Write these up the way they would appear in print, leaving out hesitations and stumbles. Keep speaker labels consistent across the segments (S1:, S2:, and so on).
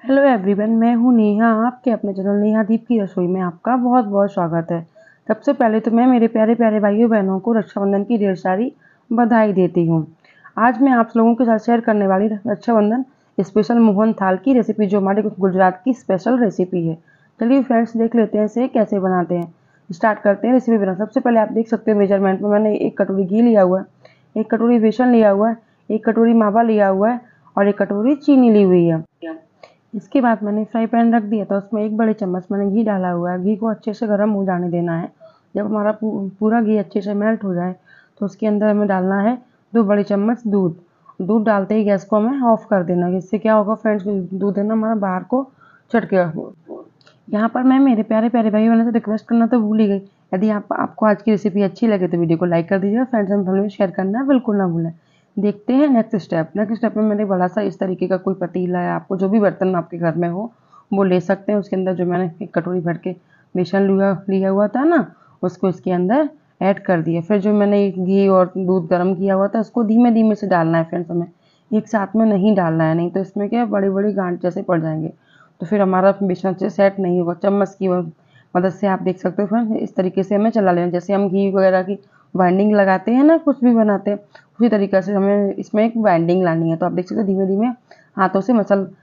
S1: Hello everyone, मैं हूँ नेहा। आपके अपने चैनल नेहा दीप की रसोई में आपका बहुत बहुत स्वागत है। सबसे पहले तो मैं मेरे प्यारे प्यारे भाइयों बहनों को रक्षाबंधन की ढेर सारी बधाई देती हूँ। आज मैं आप लोगों के साथ शेयर करने वाली रक्षाबंधन स्पेशल मोहन थाल की रेसिपी, जो हमारे गुजरात की स्पेशल रेसिपी है। चलिए फ्रेंड्स, देख लेते हैं इसे कैसे बनाते हैं। स्टार्ट करते हैं रेसिपी बनाना। सबसे पहले आप देख सकते हैं मेजरमेंट में मैंने 1 कटोरी घी लिया हुआ है, 1 कटोरी बेसन लिया हुआ है, 1 कटोरी मावा लिया हुआ है और 1 कटोरी चीनी ली हुई है। इसके बाद मैंने फ्राई पैन रख दिया था, उसमें 1 बड़े चम्मच मैंने घी डाला हुआ है। घी को अच्छे से गर्म हो जाने देना है। जब हमारा पूरा घी अच्छे से मेल्ट हो जाए तो उसके अंदर हमें डालना है 2 बड़े चम्मच दूध। दूध डालते ही गैस को हमें ऑफ कर देना है। इससे क्या होगा फ्रेंड्स, दूध है ना हमारा बाहर को छटकेगा। यहाँ पर मैं मेरे प्यारे प्यारे भाई बहनों से रिक्वेस्ट करना तो भूल ही गई। यदि आपको आज की रेसिपी अच्छी लगे तो वीडियो को लाइक कर दीजिएगा, फ्रेंड्स एंड फैमिली में शेयर करना बिल्कुल ना भूलें। देखते हैं नेक्स्ट स्टेप। नेक्स्ट स्टेप में मैंने बड़ा सा इस तरीके का कोई पतीला है, आपको जो भी बर्तन आपके घर में हो वो ले सकते हैं। उसके अंदर जो मैंने 1 कटोरी भर के बेसन लिया हुआ था ना, उसको इसके अंदर ऐड कर दिया। फिर जो मैंने घी और दूध गर्म किया हुआ था उसको धीमे धीमे से डालना है फ्रेंड्स, हमें एक साथ में नहीं डालना है, नहीं तो इसमें क्या बड़ी बड़ी गांठ जैसे पड़ जाएंगे, तो फिर हमारा बेसन अच्छे सेट नहीं होगा। चम्मच की मदद से आप देख सकते हो फ्रेंड्स, इस तरीके से हमें चला लेना। जैसे हम घी वगैरह की बाइंडिंग लगाते हैं ना, कुछ भी बनाते हैं, उसी तरीके से हमें इसमें एक बाइंडिंग लानी है। तो आप देख सकते हो धीमे धीमे हाथों से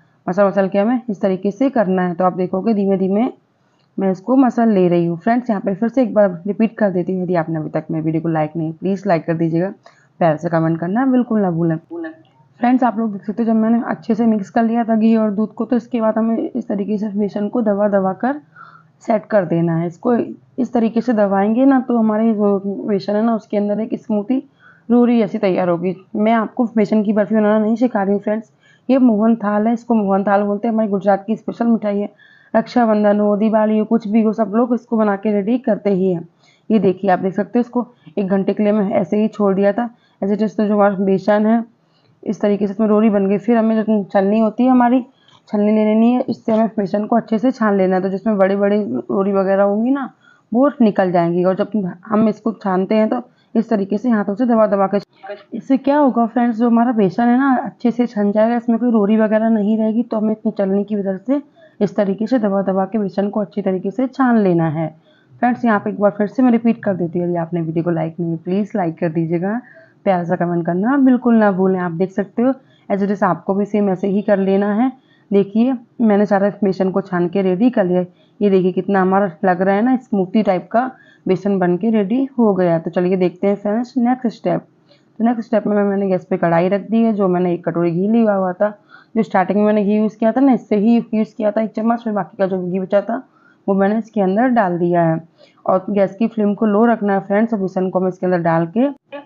S1: मसल के हमें इस तरीके से करना है। तो आप देखोगे धीमे धीमे मैं इसको मसल ले रही हूँ। फ्रेंड्स यहाँ पे फिर से एक बार रिपीट कर देती हूँ, यदि आपने अभी तक मेरे वीडियो को लाइक नहीं, प्लीज़ लाइक कर दीजिएगा। प्यार से कमेंट करना बिल्कुल ना भूलें। फ्रेंड्स आप लोग देख सकते हो, जब मैंने अच्छे से मिक्स कर लिया था घी और दूध को, तो इसके बाद हमें इस तरीके से बेसन को दबा दबा कर सेट कर देना है। इसको इस तरीके से दबाएंगे ना तो हमारे जो बेसन है ना उसके अंदर एक स्मूथी रोरी जैसी तैयार होगी। मैं आपको बेसन की बर्फी बनाना नहीं सिखा रही हूँ फ्रेंड्स, ये मोहन थाल है, इसको मोहन थाल बोलते हैं। हमारी गुजरात की स्पेशल मिठाई है। रक्षाबंधन हो, दिवाली हो, कुछ भी हो, सब लोग इसको बना के रेडी करते ही हैं। ये देखिए आप देख सकते हो, इसको 1 घंटे के लिए मैं ऐसे ही छोड़ दिया था। ऐसे जैसे जो हमारा बेसन है इस तरीके से इसमें रोरी बन गई। फिर हमें जो छलनी होती है हमारी, छलनी ले लेनी है, इससे हमें बेसन को अच्छे से छान लेना है। तो जिसमें बड़ी बड़ी रोरी वगैरह होंगी ना वो निकल जाएंगी। और जब हम इसको छानते हैं तो इस तरीके से हाथों से दबा दबा के, इससे क्या होगा फ्रेंड्स, जो हमारा बेसन है ना अच्छे से छन जाएगा, इसमें कोई रोरी वगैरह नहीं रहेगी। तो हमें इतनी चलनी की वजह से इस तरीके से दबा दबा के बेसन को अच्छी तरीके से छान लेना है। फ्रेंड्स यहाँ पे एक बार फिर से मैं रिपीट कर देती हूँ, यदि आपने वीडियो को लाइक नहीं, प्लीज़ लाइक कर दीजिएगा। प्यार सा कमेंट करना बिल्कुल ना भूलें। आप देख सकते हो एज इट इज़ आपको भी सेम ऐसे ही कर लेना है। देखिए मैंने सारा बेसन को छान के रेडी कर लिया। ये देखिए कितना हमारा लग रहा है ना, स्मूथी टाइप का बेसन बन के रेडी हो गया। तो चलिए देखते हैं फ्रेंड्स नेक्स्ट स्टेप। तो नेक्स्ट स्टेप में मैंने गैस पे कढ़ाई रख दी है। जो मैंने 1 कटोरी घी लिया हुआ था, जो स्टार्टिंग में मैंने घी यूज़ किया था ना, इससे ही यूज़ किया था 1 चम्मच। फिर बाकी का जो घी बचा था वो मैंने इसके अंदर डाल दिया है। और गैस की फ्लेम को लो रखना है फ्रेंड्स। बेसन को हमें इसके अंदर डाल के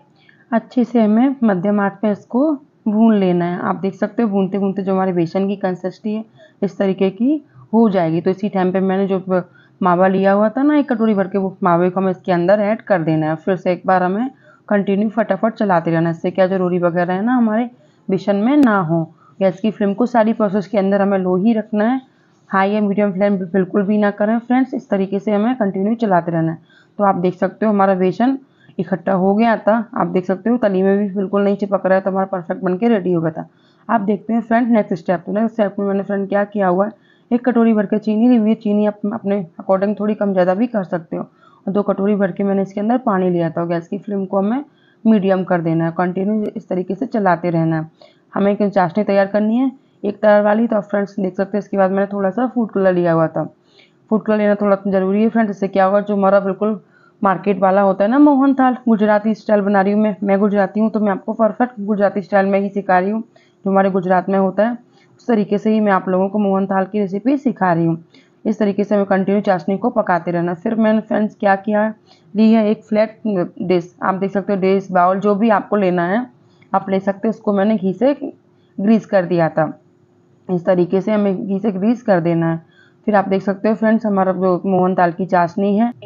S1: अच्छे से हमें मध्यम आंच पे इसको भून लेना है। आप देख सकते हो भूनते भूनते जो हमारे बेसन की कंसिस्टेंसी है इस तरीके की हो जाएगी। तो इसी टाइम पे मैंने जो मावा लिया हुआ था ना 1 कटोरी भर के, वो मावे को हमें इसके अंदर ऐड कर देना है। फिर से एक बार हमें कंटिन्यू फटाफट चलाते रहना है। इससे क्या जो रोरी वगैरह है ना हमारे बेसन में ना हो। गैस की फ्लेम को सारी प्रोसेस के अंदर हमें लो ही रखना है, हाई या मीडियम फ्लेम बिल्कुल भी ना करें फ्रेंड्स। इस तरीके से हमें कंटिन्यू चलाते रहना है। तो आप देख सकते हो हमारा बेसन इकट्ठा हो गया था। आप देख सकते हो तली में भी बिल्कुल नहीं चिपक रहा है, तो हमारा परफेक्ट बन के रेडी हो गया था। आप देखते हैं फ्रेंड नेक्स्ट स्टेप। तो नेक्स्ट स्टेप में मैंने फ्रेंड क्या किया हुआ है, 1 कटोरी भर के चीनी ली हुई है। चीनी आप अपने अकॉर्डिंग थोड़ी कम ज़्यादा भी कर सकते हो। और 2 कटोरी भर के मैंने इसके अंदर पानी लिया था। और गैस की फ्लेम को हमें मीडियम कर देना है, कंटिन्यू इस तरीके से चलाते रहना है। हमें एक चाशनी तैयार करनी है, एक तरह वाली। तो फ्रेंड्स देख सकते हैं इसके बाद मैंने थोड़ा सा फूड कलर लिया हुआ था। फूड कलर लेना थोड़ा ज़रूरी है फ्रेंड्स। इससे क्या होगा, जो हमारा बिल्कुल मार्केट वाला होता है ना मोहन थाल, गुजराती स्टाइल बना रही हूँ मैं गुजराती हूँ तो मैं आपको परफेक्ट गुजराती स्टाइल में ही सिखा रही हूँ, जो हमारे गुजरात में होता है उस तरीके से ही मैं आप लोगों को मोहन थाल की रेसिपी सिखा रही हूँ। इस तरीके से हमें कंटिन्यू चाशनी को पकाते रहना। फिर मैंने फ्रेंड्स क्या किया है, ली है एक फ्लैट डिश। आप देख सकते हो डिश बाउल जो भी आपको लेना है आप ले सकते हो। उसको मैंने घी से ग्रीस कर दिया था। इस तरीके से हमें घी से ग्रीस कर देना है। फिर आप देख सकते हो फ्रेंड्स हमारा जो मोहन दाल की चाशनी है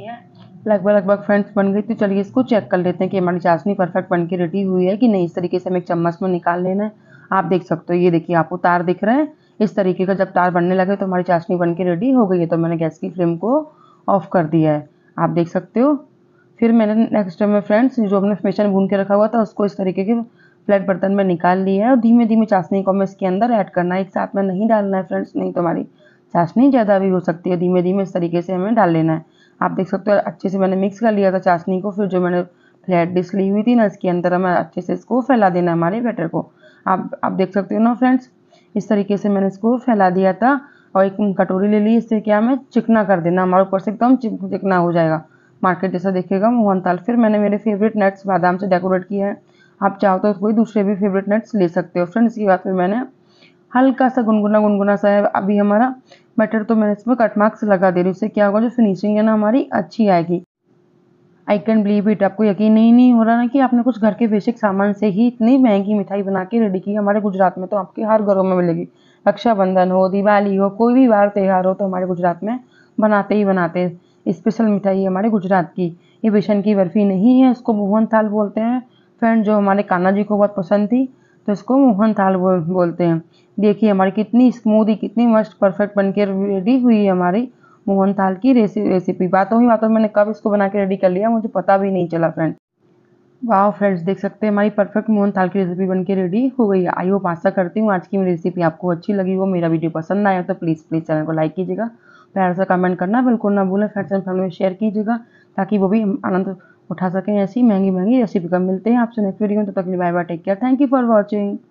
S1: लगभग फ्रेंड्स बन गई। तो चलिए इसको चेक कर लेते हैं कि हमारी चाशनी परफेक्ट बन के रेडी हुई है कि नहीं। इस तरीके से हमें एक चम्मच में निकाल लेना है। आप देख सकते हो, ये देखिए आपको तार दिख रहे हैं इस तरीके का। जब तार बनने लगे तो हमारी चाशनी बन के रेडी हो गई है। तो मैंने गैस की फ्लेम को ऑफ कर दिया है, आप देख सकते हो। फिर मैंने नेक्स्ट टाइम में फ्रेंड्स जो हमने बेसन भून के रखा हुआ था उसको इस तरीके के फ्लैट बर्तन में निकाल लिया है और धीमे धीमे चाशनी को हमें इसके अंदर ऐड करना है। एक साथ में नहीं डालना है फ्रेंड्स, नहीं तो हमारी चाशनी ज़्यादा भी हो सकती है। धीमे धीमे इस तरीके से हमें डाल लेना है। आप देख सकते हो अच्छे से मैंने मिक्स कर लिया था चाशनी को। फिर जो मैंने फ्लैट डिश ली हुई थी ना, इसके अंदर हमें अच्छे से इसको फैला देना है हमारे बैटर को। आप देख सकते हो ना फ्रेंड्स, इस तरीके से मैंने इसको फैला दिया था और एक कटोरी ले ली। इससे क्या हमें चिकना कर देना, हमारे ऊपर से एकदम चिकना हो जाएगा, मार्केट जैसा दिखेगा मोहनथाल। फिर मैंने मेरे फेवरेट नट्स बादाम से डेकोरेट किया है। आप चाहो तो कोई दूसरे भी फेवरेट नट्स ले सकते हो फ्रेंड्स। इसके बाद फिर मैंने हल्का सा गुनगुना सा है अभी हमारा बटर, तो मैंने इसमें कट मार्क्स लगा दे रही हूँ। इससे क्या होगा, जो फिनिशिंग है ना हमारी अच्छी आएगी। आई कैन बिलीव इट, आपको यकीन नहीं हो रहा ना कि आपने कुछ घर के बेसिक सामान से ही इतनी महंगी मिठाई बना के रेडी की। हमारे गुजरात में तो आपके हर घरों में मिलेगी। रक्षाबंधन हो, दिवाली हो, कोई भी वार त्यौहार हो तो हमारे गुजरात में बनाते ही बनाते हैं। स्पेशल मिठाई है हमारे गुजरात की। ये बेसन की बर्फ़ी नहीं है, इसको मोहनथाल बोलते हैं फ्रेंड। जो हमारे कान्हा जी को बहुत पसंद थी तो इसको मोहनथाल बोलते हैं। देखिए हमारी कितनी स्मूदी, कितनी मस्त परफेक्ट बनके रेडी हुई है हमारी मोहनथाल की रेसिपी। बातों ही बातों में मैंने कब इसको बना के रेडी कर लिया मुझे पता भी नहीं चला फ्रेंड। वाह फ्रेंड्स, देख सकते हैं हमारी परफेक्ट मोहनथाल की रेसिपी बनके रेडी हो गई है। आई होप आशा करती हूँ आज की मेरी रेसिपी आपको अच्छी लगी हो। मेरा वीडियो पसंद आया तो प्लीज़ चैनल को लाइक कीजिएगा, प्यार से कमेंट करना बिल्कुल ना भूलें। फ्रेंड्स एंड फैमिली में शेयर कीजिएगा ताकि वो भी आनंद उठा सकें ऐसी महंगी महंगी रेसिपी का। मिलते हैं आपसे नेक्स्ट वीडियो में, तब तक के लिए bye bye, take care, thank you for watching.